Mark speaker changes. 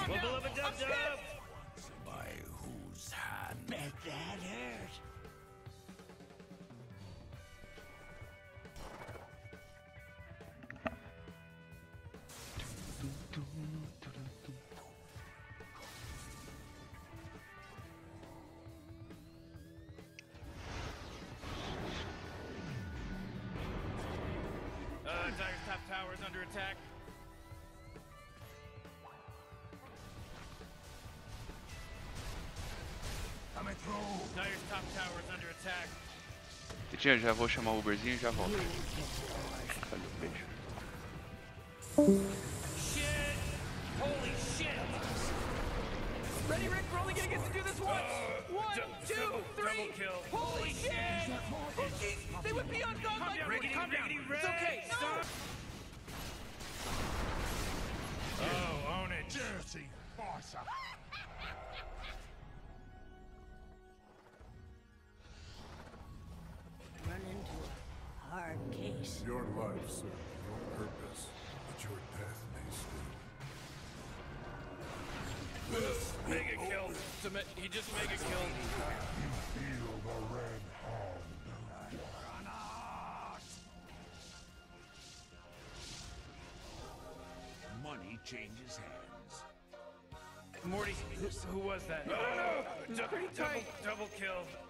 Speaker 1: Well, beloved Dub Dub!
Speaker 2: By whose hand? Bet that hurt.
Speaker 1: Tiger's top tower is under attack.
Speaker 2: Coming through.
Speaker 1: Tiger's top tower is under attack.
Speaker 3: Titinha, já vou chamar o Uberzinho e já volto. Cadê o peixe?
Speaker 1: Shit! Holy shit!
Speaker 4: Ready, Rick? We're only gonna get to do this once. One, two, three.
Speaker 1: Double kill.
Speaker 4: Holy shit! Oh, jeez, they went beyond godlike.
Speaker 1: Calm down.
Speaker 4: It's okay.
Speaker 1: Stop. Oh, own it.
Speaker 2: Dirty farsa.
Speaker 5: Run into a hard case.
Speaker 6: Your life served your purpose, but your death may still.
Speaker 1: Mega kill. He just mega killed.
Speaker 6: Feel the red hand.
Speaker 2: Money changes hands.
Speaker 1: Morty, who was that?
Speaker 4: Pretty tight.
Speaker 1: Double kill.